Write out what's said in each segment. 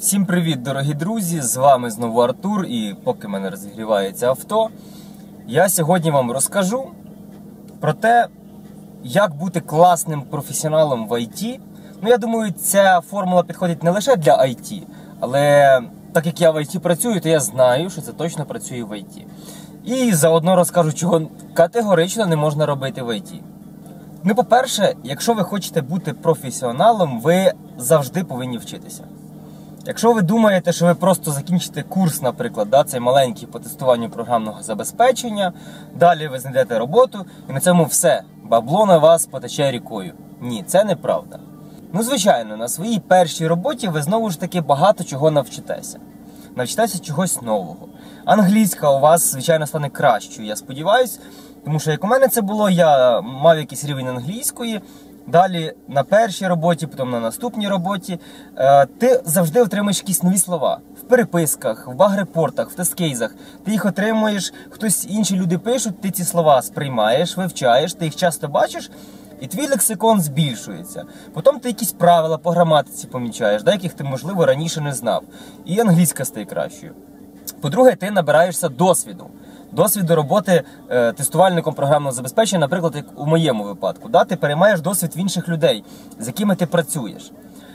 Всім привіт, дорогі друзі! З вами знову Артур, і поки в мене розігрівається авто, я сьогодні вам розкажу про те, як бути класним професіоналом в IT. Ну, я думаю, ця формула підходить не лише для IT, але так як я в IT працюю, то я знаю, що це точно працює в IT. І заодно розкажу, чого категорично не можна робити в IT. Ну, по-перше, якщо ви хочете бути професіоналом, ви завжди повинні вчитися. Якщо ви думаєте, що ви просто закінчите курс, наприклад, цей маленький по тестуванню програмного забезпечення, далі ви знайдете роботу і на цьому все, бабло на вас потече рікою. Ні, це неправда. Ну, звичайно, на своїй першій роботі ви знову ж таки багато чого навчитеся. Навчитеся чогось нового. Англійська у вас, звичайно, стане кращою, я сподіваюся, тому що як у мене це було, я мав якийсь рівень англійської. Далі на першій роботі, потім на наступній роботі, ти завжди отримуєш якісь нові слова. В переписках, в баг-репортах, в тест-кейсах. Ти їх отримуєш, хтось інші люди пишуть, ти ці слова сприймаєш, вивчаєш, ти їх часто бачиш, і твій лексикон збільшується. Потім ти якісь правила по граматиці помічаєш, яких ти, можливо, раніше не знав. І англійська стає кращою. По-друге, ти набираєшся досвіду. Досвіду роботи тестувальником програмного забезпечення, наприклад, як у моєму випадку. Ти переймаєш досвід в інших людей, з якими ти працюєш.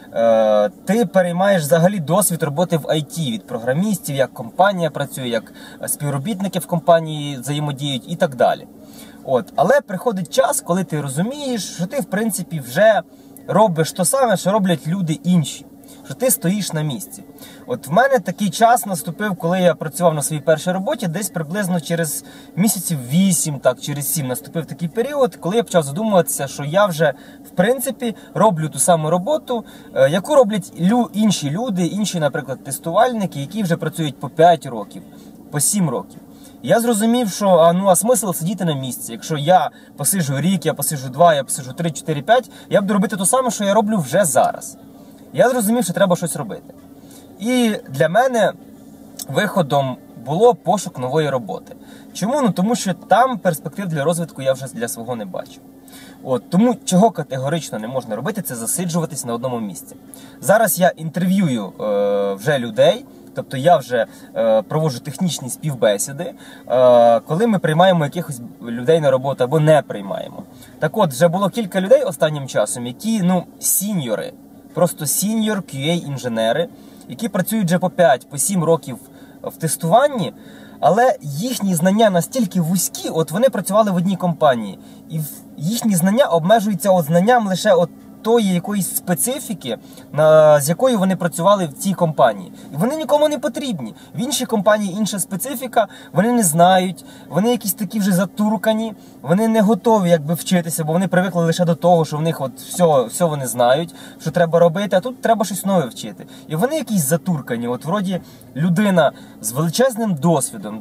Ти переймаєш взагалі досвід роботи в IT від програмістів, як компанія працює, як співробітники в компанії взаємодіють і так далі. Але приходить час, коли ти розумієш, що ти, в принципі, вже робиш те саме, що роблять люди інші. Що ти стоїш на місці. В мене такий час наступив, коли я працював на своїй першій роботі, десь приблизно через місяців 8, через 7 наступив такий період, коли я почав задумуватися, що я вже, в принципі, роблю ту саму роботу, яку роблять інші люди, інші, наприклад, тестувальники, які вже працюють по 5 років, по 7 років. Я зрозумів, що а смисл сидіти на місці. Якщо я посиджу рік, я посиджу 2, я посиджу 3, 4, 5, я буду робити те саме, що я роблю вже зараз. Я зрозумів, що треба щось робити. І для мене виходом було пошук нової роботи. Чому? Тому що там перспектив для розвитку я вже для свого не бачу. Тому чого категорично не можна робити, це засиджуватись на одному місці. Зараз я інтерв'юю вже людей, тобто я вже проводжу технічні співбесіди, коли ми приймаємо якихось людей на роботу або не приймаємо. Так от, вже було кілька людей останнім часом, які, сіньори, просто сіньор QA-інженери, які працюють вже по 5, по 7 років в тестуванні, але їхні знання настільки вузькі, вони працювали в одній компанії, і їхні знання обмежуються знанням лише тої якоїсь специфіки, з якою вони працювали в цій компанії. І вони нікому не потрібні. В іншій компанії інша специфіка, вони не знають, вони якісь такі вже затуркані, вони не готові вчитися, бо вони привикли лише до того, що в них все вони знають, що треба робити, а тут треба щось нове вчити. І вони якісь затуркані, вроді людина з величезним досвідом,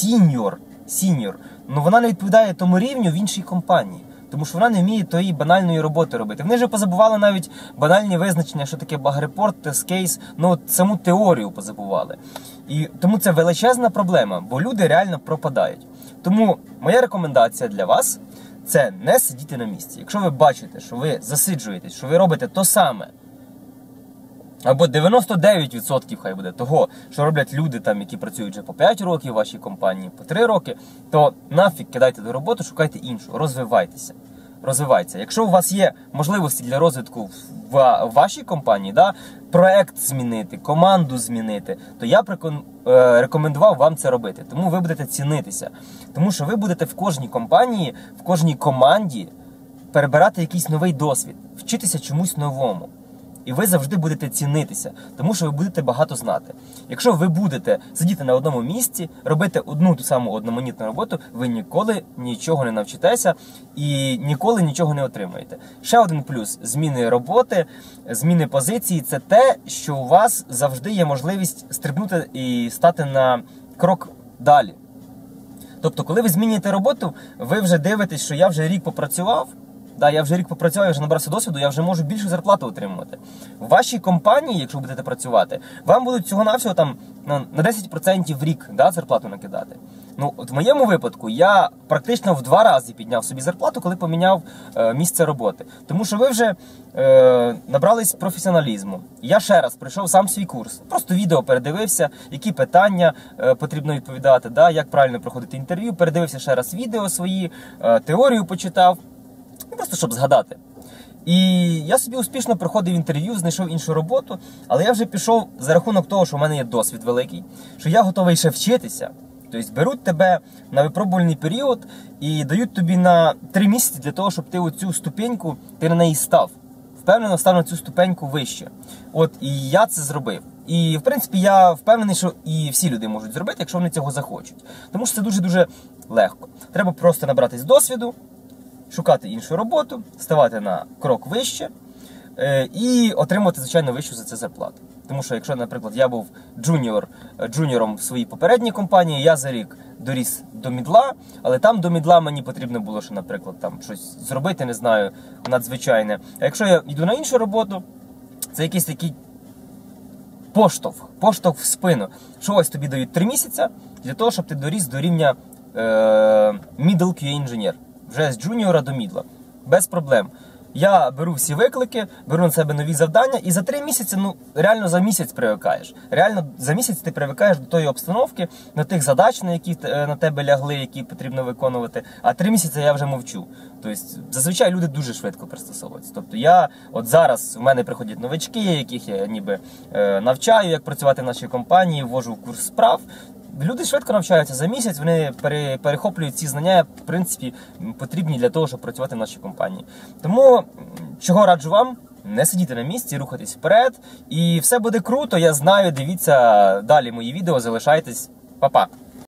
сіньор, вона не відповідає тому рівню в іншій компанії. Тому що вона не вміє тої банальної роботи робити. Вони вже позабували навіть банальні визначення, що таке баг-репорт, тест-кейс, саму теорію позабували. І тому це величезна проблема, бо люди реально пропадають. Тому моя рекомендація для вас – це не сидіти на місці. Якщо ви бачите, що ви засиджуєтесь, що ви робите то саме, або 99% хай буде того, що роблять люди, які працюють вже по 5 років в вашій компанії, по 3 роки, то нафіг кидайте до роботи, шукайте іншу, розвивайтеся. Якщо у вас є можливості для розвитку в вашій компанії, проект змінити, команду змінити, то я б рекомендував вам це робити. Тому ви будете цінитися. Тому що ви будете в кожній компанії, в кожній команді перебирати якийсь новий досвід, вчитися чомусь новому. І ви завжди будете цінитися, тому що ви будете багато знати. Якщо ви будете сидіти на одному місці, робити одну ту саму одноманітну роботу, ви ніколи нічого не навчитеся і ніколи нічого не отримаєте. Ще один плюс зміни роботи, зміни позиції – це те, що у вас завжди є можливість стрибнути і стати на крок далі. Тобто, коли ви змінюєте роботу, ви вже дивитесь, що я вже рік попрацював, Да, я вже рік попрацював, я вже набрався досвіду, я вже можу більшу зарплату отримувати. В вашій компанії, якщо будете працювати, вам будуть всього-навсього там на 10% в рік, да, зарплату накидати. Ну, от в моєму випадку я практично в 2 рази підняв собі зарплату, коли поміняв місце роботи. Тому що ви вже набрались професіоналізму. Я ще раз пройшов сам свій курс. Просто відео передивився, які питання потрібно відповідати, да, як правильно проходити інтерв'ю. Передивився ще раз відео свої, теорію почитав. Просто щоб згадати. І я собі успішно проходив інтерв'ю, знайшов іншу роботу, але я вже пішов за рахунок того, що в мене є досвід великий, що я готовий ще вчитися. Тобто беруть тебе на випробувальний період і дають тобі на 3 місяці для того, щоб ти оцю ступеньку, ти на неї став. Впевнено став на цю ступеньку вище. От, і я це зробив. І, в принципі, я впевнений, що і всі люди можуть зробити, якщо вони цього захочуть. Тому що це дуже-дуже легко. Треба просто набратись досвіду, шукати іншу роботу, ставати на крок вище і отримувати, звичайно, вищу за це зарплату. Тому що, якщо, наприклад, я був джуніором в своїй попередній компанії, я за рік доріс до мідла, але там до мідла мені потрібно було, що, наприклад, там щось зробити, не знаю, надзвичайне. А якщо я йду на іншу роботу, це якийсь такий поштовх в спину. Що ось тобі дають 3 місяці для того, щоб ти доріс до рівня middle QA інженер. Вже з джуніора до мідла. Без проблем. Я беру всі виклики, беру на себе нові завдання, і за 3 місяці, ну, реально за місяць привикаєш. Реально за місяць ти привикаєш до тої обстановки, до тих задач, на які на тебе лягли, які потрібно виконувати. А 3 місяці я вже мовчу. Тобто, зазвичай люди дуже швидко пристосовуються. Тобто от зараз в мене приходять новички, яких я ніби навчаю, як працювати в нашій компанії, ввожу в курс справ. Люди швидко навчаються за місяць, вони перехоплюють ці знання, в принципі, потрібні для того, щоб працювати в нашій компанії. Тому, чого раджу вам, не сидіти на місці, рухатись вперед, і все буде круто, я знаю, дивіться далі мої відео, залишайтесь, па-па!